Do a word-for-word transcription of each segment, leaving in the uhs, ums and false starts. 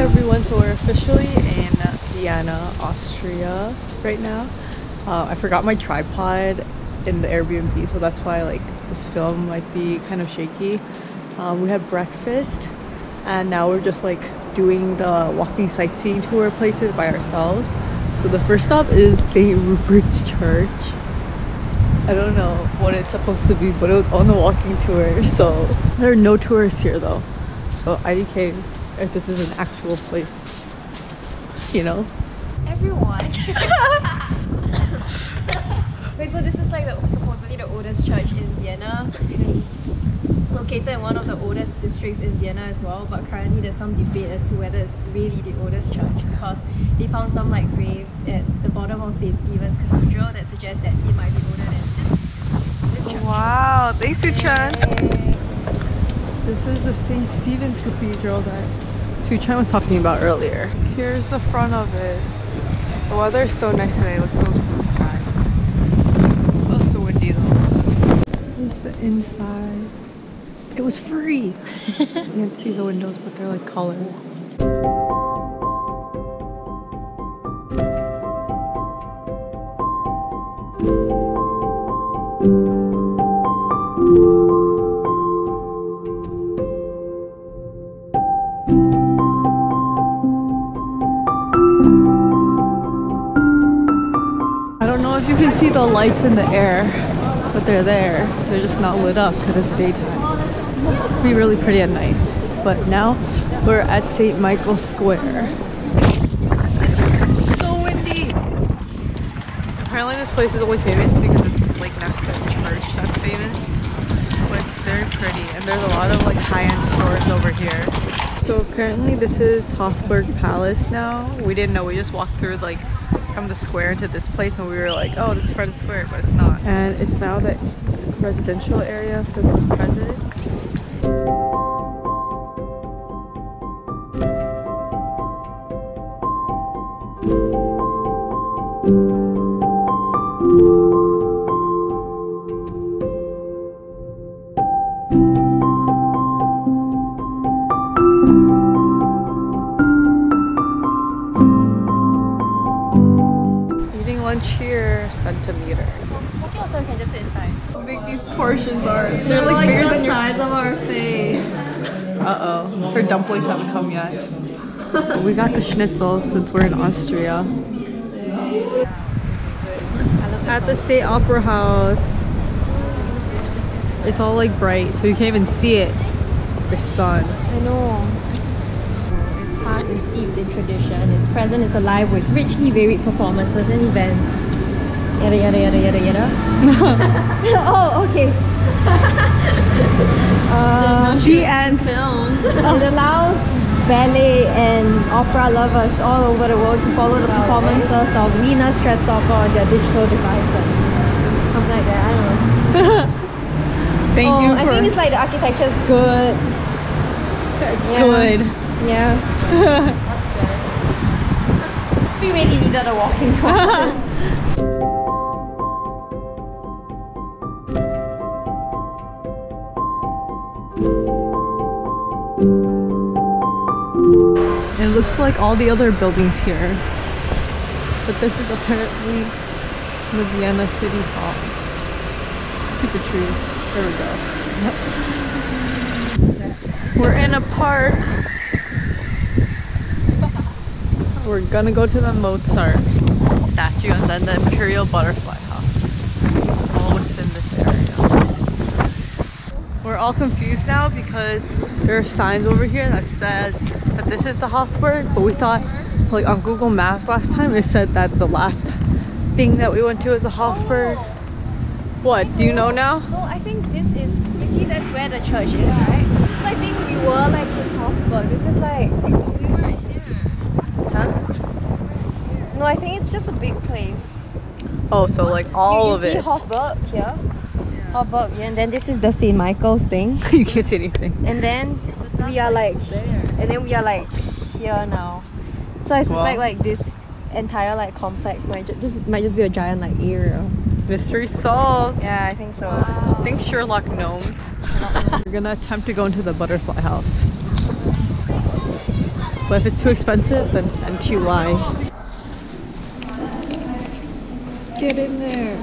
everyone, so we're officially in Vienna, Austria right now. Uh, I forgot my tripod in the Airbnb, so that's why like this film might be kind of shaky. Um, we had breakfast and now we're just like doing the walking sightseeing tour places by ourselves. So the first stop is Saint Rupert's Church. I don't know what it's supposed to be, but it was on the walking tour. So there are no tourists here though. So I D K, if this is an actual place, you know? Everyone. Wait, so this is like the, supposedly the oldest church in Vienna. It's in, located in one of the oldest districts in Vienna as well, but currently there's some debate as to whether it's really the oldest church because they found some like graves at the bottom of Saint Stephen's Cathedral that suggests that it might be older than this, this church. Wow, thanks Suchan. This is the Saint Stephen's Cathedral that Suchan was talking about earlier. Here's the front of it. The weather is so nice today. Look at those blue skies. Oh, so windy though. This is the inside. It was free. You can't see the windows, but they're like colored. I don't know if you can see the lights in the air, but they're there. They're just not lit up because it's daytime. It'd be really pretty at night. But now we're at Saint Michael's Square. It's so windy. Apparently this place is only famous because it's like next to a church that's famous. But it's very pretty and there's a lot of like high-end stores over here. So apparently this is Hofburg Palace now. We didn't know, we just walked through like from the square into this place and we were like, oh, this is part of the square, but it's not. And it's now the residential area for the president. Lunch here, centimeter. Okay, also we can just sit inside. How big these portions are. They're, They're like, like bigger the than size your... of our face. Uh-oh. Her dumplings haven't come yet. We got the schnitzel since we're in Austria. At the State Opera House. It's all like bright, so you can't even see it. The sun. I know. Past is steeped in tradition. Its present is alive with richly varied performances and events. Yada yada yada yada yada. Oh, okay. uh, the end. Filmed. It allows ballet and opera lovers all over the world to follow the performances of Wiener Staatsoper on their digital devices. Something like that. I don't know. Thank oh, you for... I think it's like the architecture is good. It's yeah. good. Yeah. That's good. We really needed a walking tour. It looks like all the other buildings here. But this is apparently the Vienna City Hall. Stupid trees. There we go. We're in a park. We're gonna go to the Mozart statue and then the Imperial Butterfly House. All within this area. We're all confused now because there are signs over here that says that this is the Hofburg, but we thought, like on Google Maps last time, it said that the last thing that we went to was the Hofburg. Oh. What, do you know now? No, I think this is, you see that's where the church is, right? So I think we were like in Hofburg. This is like... We were here. Huh? No, I think it's just a big place. Oh, so like all you, you of see it. Hofburg here? Yeah. Hofburg, yeah. And then this is the Saint Michael's thing. You can't see anything. And then we are like there. And then we are like here now. So I suspect well, like this entire like complex might just this might just be a giant like area. Mystery solved. Yeah, I think so. Wow. I think Sherlock Gnomes. We're gonna attempt to go into the butterfly house. But if it's too expensive, then N T Y. Get in there.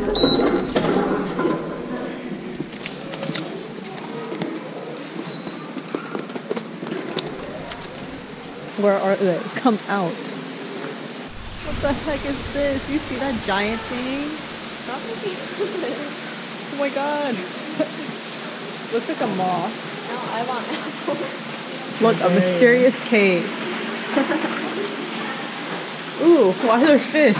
Where are they? Come out. What the heck is this? You see that giant thing? Stop looking at this. Oh my god. Looks like a moth. No, I want apples. Look, a mysterious cave. Ooh, why are there fish?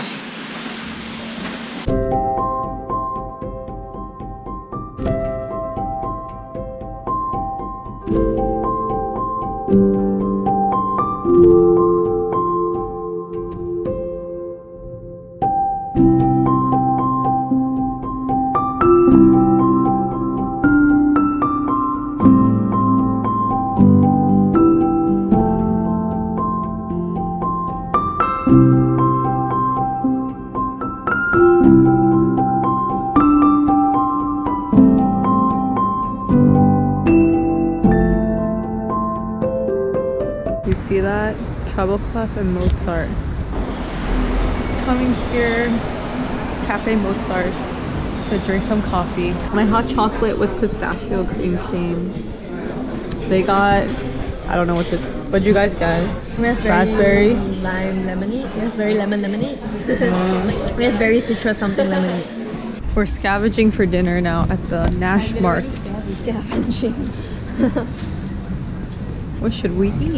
You see that? Treble Clef and Mozart. Coming here, Cafe Mozart, to drink some coffee. My hot chocolate with pistachio cream came. They got, I don't know what the, what'd you guys get? Raspberry, Raspberry. lime lemonade. Raspberry lemon lemonade. Raspberry citrus something lemonade. We're scavenging for dinner now at the Nash Markt. Scavenging. What should we eat?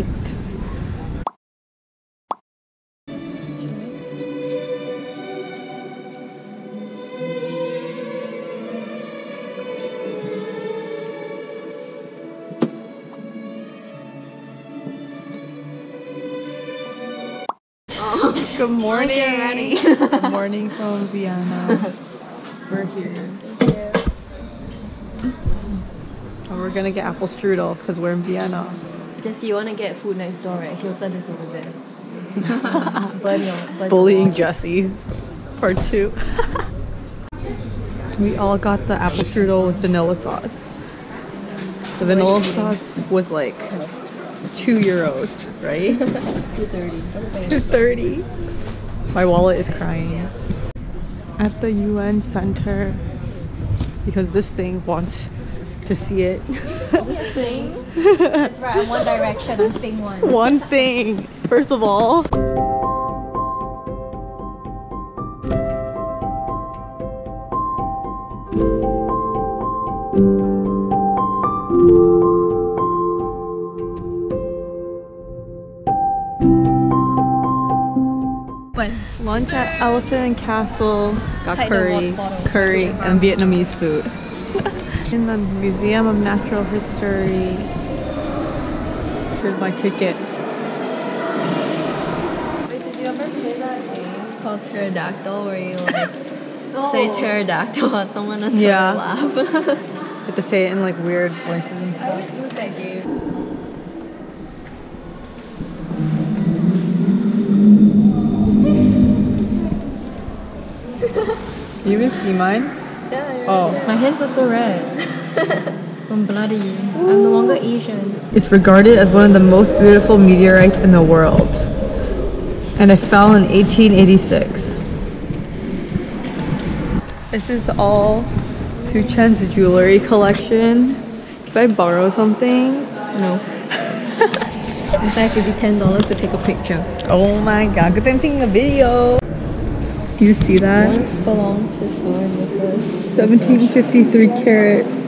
Good morning. ready. Good morning from Vienna. We're here. And we're gonna get apple strudel because we're in Vienna. Just you want to get food next door, right? Hilton is over there. Burn your, burn Bullying your Jessie. Part two. We all got the apple strudel with vanilla sauce. The vanilla sauce was like two euros, right? two thirty. two thirty. My wallet is crying. At the U N Center because this thing wants to see it. Thing? That's right, I'm One Direction, I'm thing one. One thing, first of all. What? Lunch at Elephant and Castle, got Hide the curry, water bottle. curry, and Vietnamese food. In the Museum of Natural History. Here's my ticket. Wait, did you ever play that game called Pterodactyl where you like say pterodactyl at someone until Yeah. they laugh? You have to say it in like weird voices and I stuff. always lose that game. You even see mine? Yeah, Oh. My hands are so red. I'm bloody. I'm no longer Asian. It's regarded as one of the most beautiful meteorites in the world. And it fell in eighteen eighty-six. This is all Suchen's jewelry collection. Can I borrow something? No. In fact, it'd be ten dollars to take a picture. Oh my god, good thing I'm taking a video. You see that? Once belonged to Tsar Nicholas. seventeen fifty-three carats.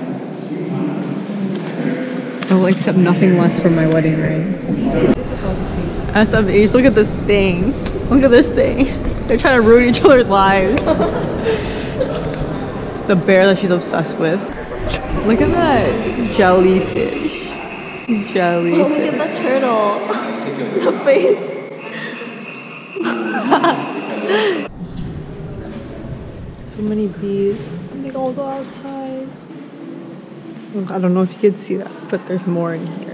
Oh, except nothing less for my wedding ring. S M H, look at this thing. Look at this thing. They're trying to ruin each other's lives. The bear that she's obsessed with. Look at that jellyfish. Jellyfish. Oh, look at the turtle. The face. So many bees. They all go outside. I don't know if you could see that, but there's more in here.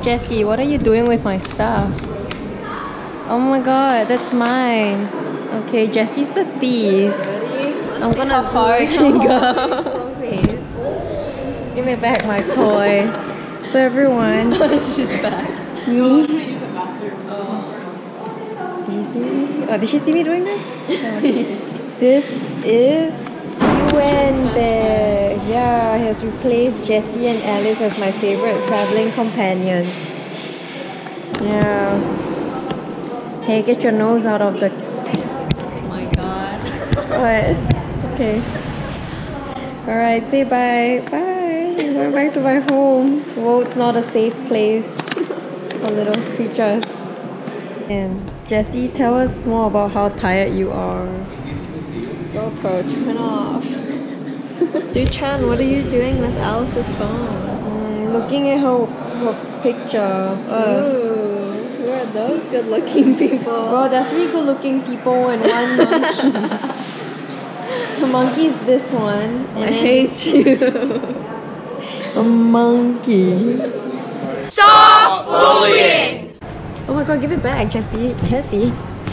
Jessie, what are you doing with my stuff? Oh my god, that's mine. Okay, Jessie's a thief. I'm gonna far you can go. Please. Give me back my toy. So everyone. She's back. Me? Do you see me? Oh, did she see me doing this? This is Duende. Yeah, he has replaced Jessie and Alice as my favorite traveling companions. Yeah. Hey, get your nose out of the... Oh my god. What? Okay. Alright, say bye. Bye. I'm going back to my home. Well, it's not a safe place for little creatures. And Jessie, tell us more about how tired you are. GoPro, turn off. Dude Chan, what are you doing with Alice's phone? Mm, looking at her, her picture of us. Ooh, who are those good looking people? Well, there are three good looking people and one monkey. The monkey's this one. And I then hate you. a monkey. Stop bullying! Oh my god, give it back, Jessie. Jessie.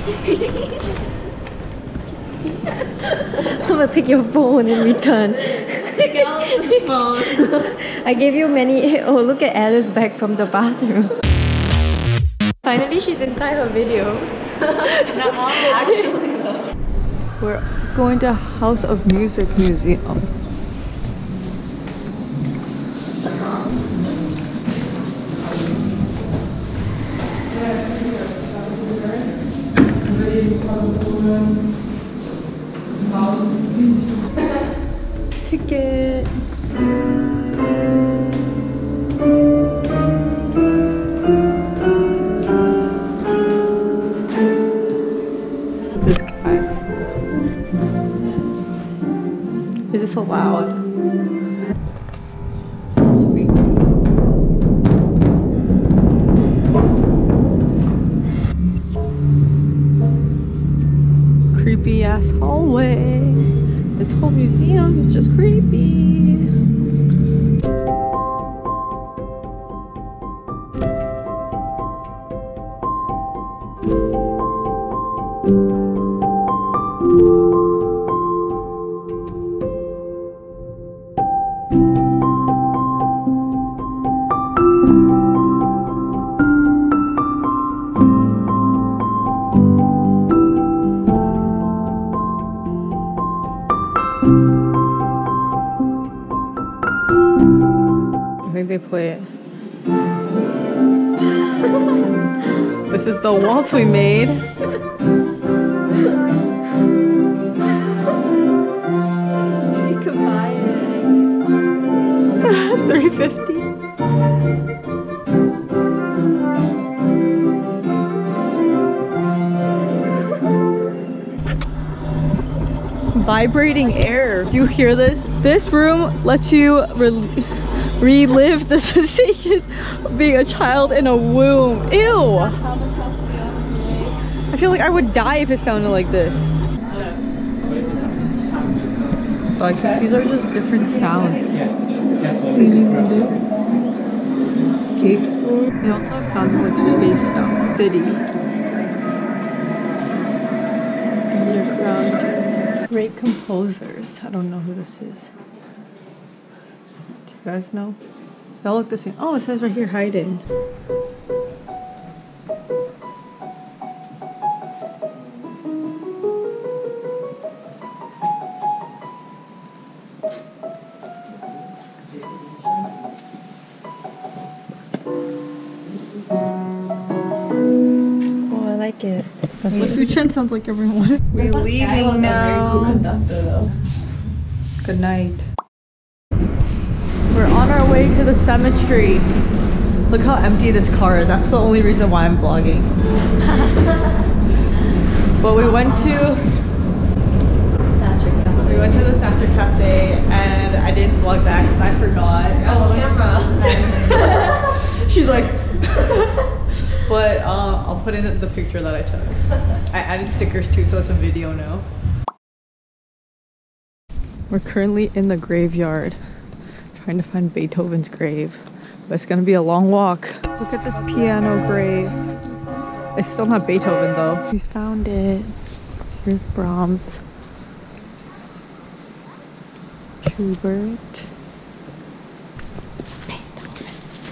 I'm gonna take your phone in return. Take Alice's phone. I gave you many. Oh, look at Alice back from the bathroom. Finally, she's inside her video. No, actually though. We're going to House of Music Museum. Ticket. This guy. Is this allowed? Creepy ass hallway. This whole museum is just creepy. I think they play it. This is the waltz we made. You could buy it. three fifty. Vibrating air. Do you hear this? This room lets you re relive the sensations of being a child in a womb. Ew! I feel like I would die if it sounded like this. Like, these are just different sounds. Skateboard. They also have sounds of like space stuff. Cities. Underground. Great composers. I don't know who this is. Do you guys know? They all look the same. Oh, it says right here, Haydn. Oh, I like it. That's what Suchen sounds like, everyone. We're leaving now. Good night. We're on our way to the cemetery. Look how empty this car is. That's the only reason why I'm vlogging. But we went to we went to the Statue Cafe and I didn't vlog that because I forgot. Oh, camera. She's like. But um, I'll put in the picture that I took. I added stickers too, so it's a video now. We're currently in the graveyard, trying to find Beethoven's grave. but it's gonna be a long walk. Look at this piano grave. It's still not Beethoven though. We found it. Here's Brahms. Schubert. Beethoven.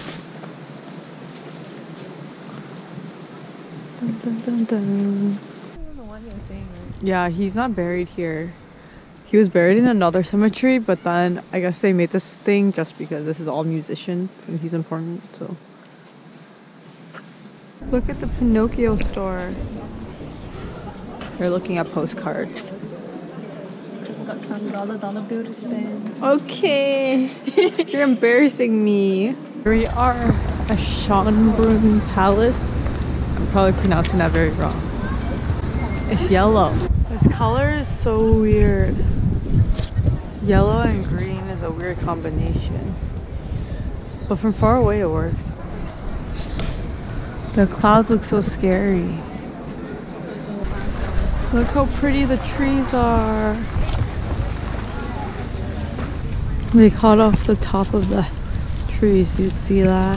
Dun, dun, dun, dun. Yeah, he's not buried here. He was buried in another cemetery, but then I guess they made this thing just because this is all musicians and he's important, so. Look at the Pinocchio store. They're looking at postcards. Just got some dollar dollar bill to spend. Okay. You're embarrassing me. We are at Schönbrunn Palace. I'm probably pronouncing that very wrong. It's yellow. This color is so weird. Yellow and green is a weird combination. But from far away it works. The clouds look so scary. Look how pretty the trees are. They cut off the top of the trees. Do you see that?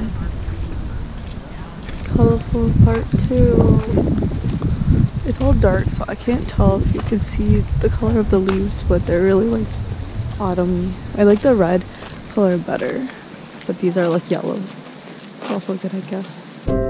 Colorful part two. It's all dark, so I can't tell if you can see the color of the leaves, but they're really like autumny. I like the red color better, but these are like yellow. It's also good, I guess.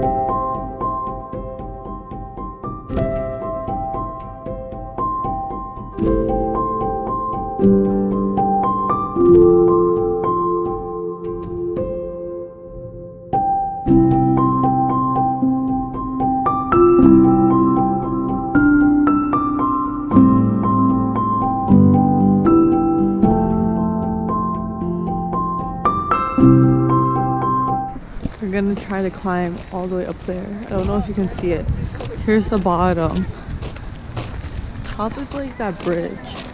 We're gonna try to climb all the way up there. I don't know if you can see it. Here's the bottom. Top is like that bridge.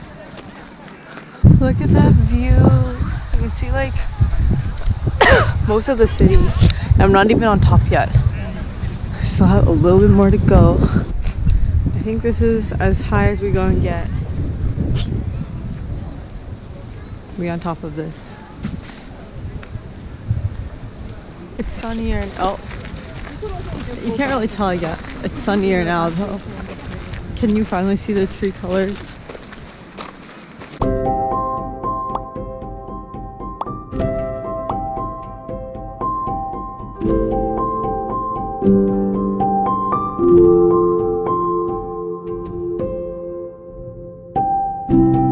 Look at that view. You can see like most of the city. I'm not even on top yet. I still have a little bit more to go. I think this is as high as we're gonna get. We're on top of this. It's sunnier and oh, you can't really tell, I guess. It's sunnier now though. Can you finally see the tree colors? Thank you.